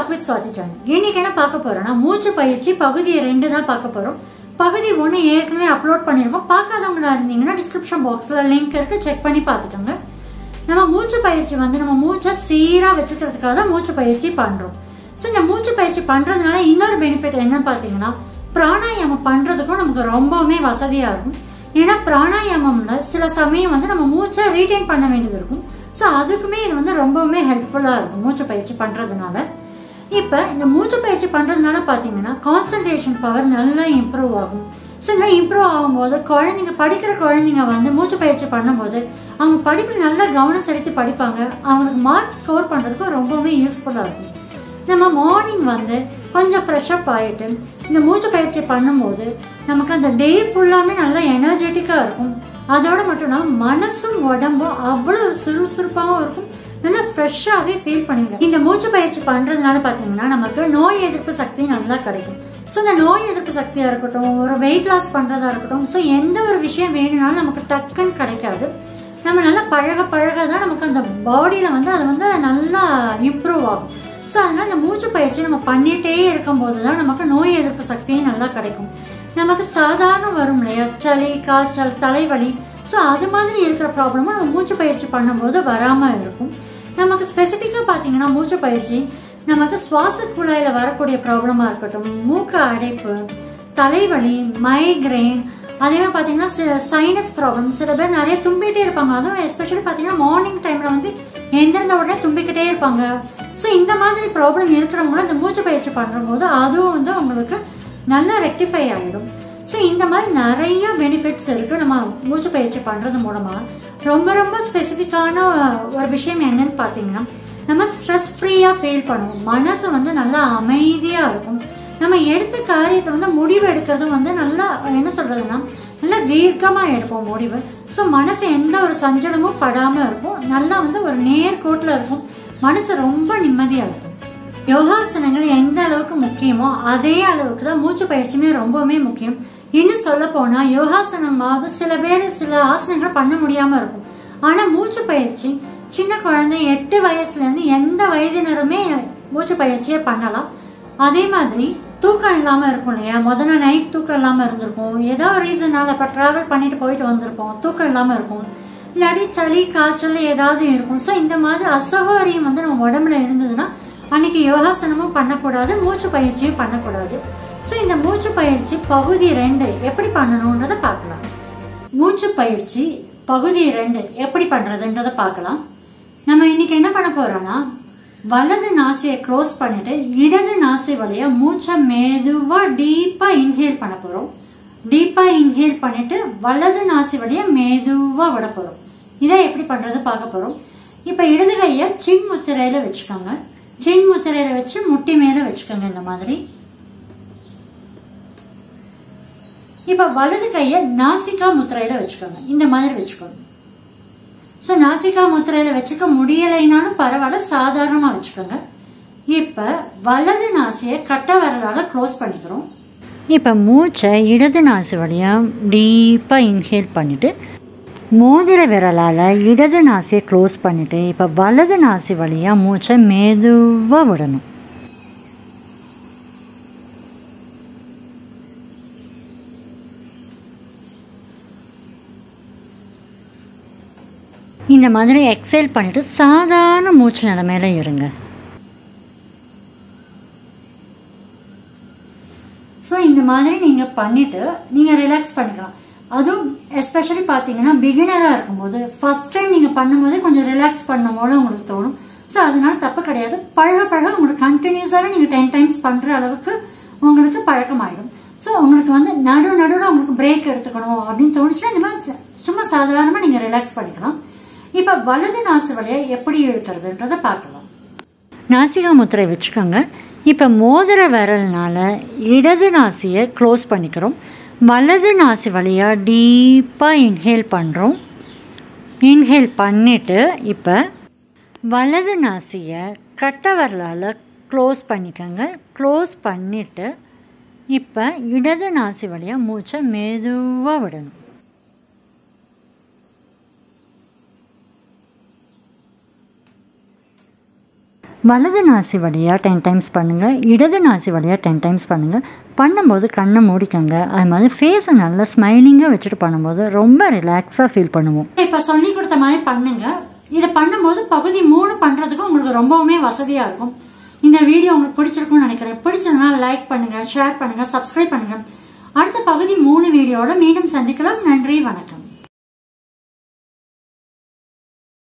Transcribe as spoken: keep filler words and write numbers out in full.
Talk with Swathi channel. இன்னைக்கு என்ன பார்க்க போறோம்னா மூச்சு பயிற்சி பகுதி ரெண்டு தான் பார்க்க போறோம். பகுதி ஒன்று ஏற்கனவே அப்லோட் பண்ணியிருக்கோம். பார்க்காதவங்களா இருந்தீங்கன்னா டிஸ்கிரிப்ஷன் பாக்ஸ்ல லிங்க் இருக்கு, செக் பண்ணி பார்த்துக்கோங்க. நம்ம மூச்சு பயிற்சி வந்து நம்ம மூச்சை சீரா வச்சுக்கிறதுக்காக தான் மூச்சு பயிற்சி பண்றோம். ஸோ இந்த மூச்சு பயிற்சி பண்றதுனால இன்னொரு பெனிஃபிட் என்னன்னு பார்த்தீங்கன்னா, பிராணாயாமம் பண்றதுக்கும் நமக்கு ரொம்பவுமே வசதியா இருக்கும். ஏன்னா பிராணாயாமம்ல சில சமயம் வந்து நம்ம மூச்சை ரீடைன் பண்ண வேண்டியது இருக்கும். ஸோ அதுக்குமே இது வந்து ரொம்பவுமே ஹெல்ப்ஃபுல்லா இருக்கும் மூச்சு பயிற்சி பண்றதுனால. இப்ப இந்த மூச்சு பயிற்சி பண்றதுனால பாத்தீங்கன்னா கான்சன்ட்ரேஷன் பவர் நல்லா இம்ப்ரூவ் ஆகும். ஸோ இதெல்லாம் இம்ப்ரூவ் ஆகும்போது குழந்தைங்க படிக்கிற குழந்தைங்க வந்து மூச்சு பயிற்சி பண்ணும்போது அவங்க படிப்பில் நல்லா கவனம் செலுத்தி படிப்பாங்க. அவங்களுக்கு மார்க் ஸ்கோர் பண்றதுக்கும் ரொம்பவுமே யூஸ்ஃபுல்லா இருக்கும். நம்ம மார்னிங் வந்து கொஞ்சம் ஃப்ரெஷ் அப் ஆயிட்டு இந்த மூச்சு பயிற்சி பண்ணும்போது நமக்கு அந்த டே ஃபுல்லாமே நல்லா எனர்ஜெட்டிக்கா இருக்கும். அதோட மட்டும் இல்லாமல் மனசும் உடம்பும் அவ்வளவு சுறுசுறுப்பாகவும் இருக்கும். நல்லா ஃப்ரெஷ்ஷாகவே ஃபீல் பண்ணுவீங்க. இந்த மூச்சு பயிற்சி பண்றதுனால பாத்தீங்கன்னா நமக்கு நோய் எதிர்ப்பு சக்தி நல்லா கிடைக்கும். ஸோ இந்த நோய் எதிர்ப்பு சக்தியா இருக்கட்டும், ஒரு வெயிட் லாஸ் பண்றதா இருக்கட்டும், ஸோ எந்த ஒரு விஷயம் வேணும்னாலும் நமக்கு டக்குன்னு கிடைக்காது. நம்ம நல்லா பழக பழக தான் நமக்கு அந்த பாடியில வந்து அது வந்து நல்லா இம்ப்ரூவ் ஆகும். ஸோ அதனால இந்த மூச்சு பயிற்சி நம்ம பண்ணிட்டே இருக்கும் போதுதான் நமக்கு நோய் எதிர்ப்பு சக்தியும் நல்லா கிடைக்கும். நமக்கு சாதாரண வரும் இல்லையா, சளி, காய்ச்சல், தலைவலி, ஸோ அது மாதிரி இருக்கிற ப்ராப்ளமும் நம்ம மூச்சு பயிற்சி பண்ணும்போது வராம இருக்கும். நமக்கு ஸ்பெசிஃபிக்கா பாத்தீங்கன்னா மூச்சு பயிற்சி நமக்கு சுவாச குழாயில வரக்கூடிய ப்ராப்ளமா இருக்கட்டும், மூக்கு அடைப்பு, தலைவலி, மைக்ரைன், அதே மாதிரி பாத்தீங்கன்னா சைனஸ் ப்ராப்ளம், சில பேர் நிறைய தும்பிக்கிட்டே இருப்பாங்க. அதுவும் எஸ்பெஷலி பாத்தீங்கன்னா மார்னிங் டைம்ல வந்து எந்திருந்த உடனே தும்பிக்கிட்டே இருப்பாங்க. ஸோ இந்த மாதிரி ப்ராப்ளம் இருக்கிறவங்களும் இந்த மூச்சு பயிற்சி பண்ற போது அதுவும் வந்து அவங்களுக்கு நல்லா ரெக்டிஃபை ஆகிடும். ஸோ இந்த மாதிரி நிறைய பெனிஃபிட்ஸ் இருக்கு நம்ம மூச்சு பயிற்சி பண்றது மூலமா. ரொம்ப ரொம்ப ஸ்பெசிஃபிக்கான ஒரு விஷயம் என்னன்னு பாத்தீங்கன்னா, நம்ம ஸ்ட்ரெஸ் ஃப்ரீயா ஃபீல் பண்ணுவோம். மனசு வந்து நல்லா அமைதியா இருக்கும். நம்ம எடுத்த காரியத்தை வந்து முடிவு எடுக்கிறதும் வந்து நல்லா என்ன சொல்றதுன்னா நல்லா தீர்க்கமா எடுப்போம் முடிவு. ஸோ மனசு எந்த ஒரு சஞ்சலமும் படாம இருக்கும். நல்லா வந்து ஒரு நேர்கோட்டில் இருக்கும். மனசு ரொம்ப நிம்மதியா இருக்கும். யோகாசனங்கள் எந்த அளவுக்கு முக்கியமோ அதே அளவுக்கு தான் மூச்சு பயிற்சியுமே ரொம்பவுமே முக்கியம். இன்னும் சொல்ல போனா யோகாசனமாவது சில பேர் சில ஆசனங்கள் பண்ண முடியாம இருக்கும். ஆனா மூச்சு பயிற்சி சின்ன குழந்தை எட்டு வயசுல இருந்து எந்த வயதினருமே மூச்சு பயிற்சியை பண்ணலாம். அதே மாதிரி தூக்கம் இல்லாம இருக்கும் இல்லையா, முதல்ல நைட் தூக்கம் இல்லாம இருந்திருக்கும், ஏதோ ரீசனால இப்ப டிராவல் பண்ணிட்டு போயிட்டு வந்திருப்போம், தூக்கம் இல்லாம இருக்கும், இல்லாட்டி சளி காய்ச்சல் ஏதாவது இருக்கும். ஸோ இந்த மாதிரி அசௌகரியம் வந்து நம்ம உடம்புல இருந்ததுன்னா அன்னைக்கு யோகாசனமும் பண்ணக்கூடாது, மூச்சு பயிற்சியும் பண்ணக்கூடாது. ஸோ இந்த மூச்சு பயிற்சி பகுதி ரெண்டு எப்படி பண்ணணும்ன்றத பார்க்கலாம். மூச்சு பயிற்சி பகுதி ரெண்டு எப்படி பண்றதுன்றத பார்க்கலாம். நம்ம இன்னைக்கு என்ன பண்ண போறோம்னா, வலது நாசியை க்ளோஸ் பண்ணிட்டு இடது நாசி வழியா மூச்சை மெதுவா டீப்பா இன்ஹேல் பண்ண போறோம். டீப்பா இன்ஹேல் பண்ணிட்டு வலது நாசி வழியா மெதுவா விட போறோம். இதை எப்படி பண்றது பார்க்க போறோம். இப்ப இடது கைய சின் முத்திரையில வச்சுக்கோங்க. சின் முத்திரையில வச்சு முட்டி மேல வச்சுக்கோங்க இந்த மாதிரி. இப்ப வலது கைய நாசிகா முத்திரையில வச்சுக்கோங்க. இந்த மாதிரி வச்சுக்கோங்க. சோ நாசிகா முத்திரையில வச்சுக்க முடியலைனாலும் பரவாயில்ல, சாதாரணமா வச்சுக்கோங்க. இப்ப வலது நாசிய கட்ட விரலால க்ளோஸ் பண்ணிக்கிறோம். இப்ப மூச்சை இடது நாசி வழியா டீப்பா இன்ஹேல் பண்ணிட்டு மோதிர விரலால இடது நாசியை க்ளோஸ் பண்ணிட்டு இப்ப வலது நாசி வழியா மூச்சை மெதுவா விடணும். இந்த மாதிரி எக்ஸேல் பண்ணிட்டு சாதாரண மூச்சு நிலைமையில இருங்க. ஸோ இந்த மாதிரி நீங்க பண்ணிட்டு நீங்க ரிலாக்ஸ் பண்ணிக்கலாம். அதுவும் எஸ்பெஷலி பாத்தீங்கன்னா பிகினரா இருக்கும்போது ஃபர்ஸ்ட் டைம் நீங்க பண்ணும்போது கொஞ்சம் ரிலாக்ஸ் பண்ணும் போல உங்களுக்கு தோணும். ஸோ அதனால தப்பு கிடையாது. பழக பழக உங்களுக்கு கண்டினியூஸாவே நீங்க டென் டைம்ஸ் பண்ற அளவுக்கு உங்களுக்கு பழக்கம் ஆயிடும். ஸோ உங்களுக்கு வந்து நடு நடுவில் உங்களுக்கு பிரேக் எடுத்துக்கணும் அப்படின்னு தோணுச்சுன்னா இந்த மாதிரி சும்மா சாதாரணமா நீங்க ரிலாக்ஸ் பண்ணிக்கலாம். இப்ப வலது நாசி வழியா எப்படி இழுக்கிறதுன்றத பார்க்கலாம். நாசிகா முத்திரை வச்சுக்கோங்க. இப்ப மோதிர விரல்னால இடது நாசியை க்ளோஸ் பண்ணிக்கிறோம். வலது நாசி வழியா டீப்பா இன்ஹேல் பண்றோம். இன்ஹேல் பண்ணிட்டு இப்ப வலது நாசியை கட்ட விரலால க்ளோஸ் பண்ணிக்கோங்க. க்ளோஸ் பண்ணிட்டு இப்ப இடது நாசி வழியா மூச்சை மெதுவா விடணும். வலது நாசி வழியாக டென் டைம்ஸ் பண்ணுங்கள், இடது நாசி வழியாக டென் டைம்ஸ் பண்ணுங்கள். பண்ணும்போது கண்ணை மூடிக்கங்க. அது மாதிரி ஃபேஸை நல்லா ஸ்மைலிங்காக வச்சுட்டு பண்ணும்போது ரொம்ப ரிலாக்ஸாக ஃபீல் பண்ணுவோம். இப்போ சொல்லி கொடுத்த மாதிரி பண்ணுங்கள். இதை பண்ணும்போது பகுதி மூணு பண்ணுறதுக்கு உங்களுக்கு ரொம்பவுமே வசதியாக இருக்கும். இந்த வீடியோ உங்களுக்கு பிடிச்சிருக்கும்னு நினைக்கிறேன். பிடிச்சதுனா லைக் பண்ணுங்கள், ஷேர் பண்ணுங்கள், சப்ஸ்கிரைப் பண்ணுங்கள். அடுத்த பகுதி மூணு வீடியோட மீண்டும் சந்திக்கலாம். நன்றி, வணக்கம்.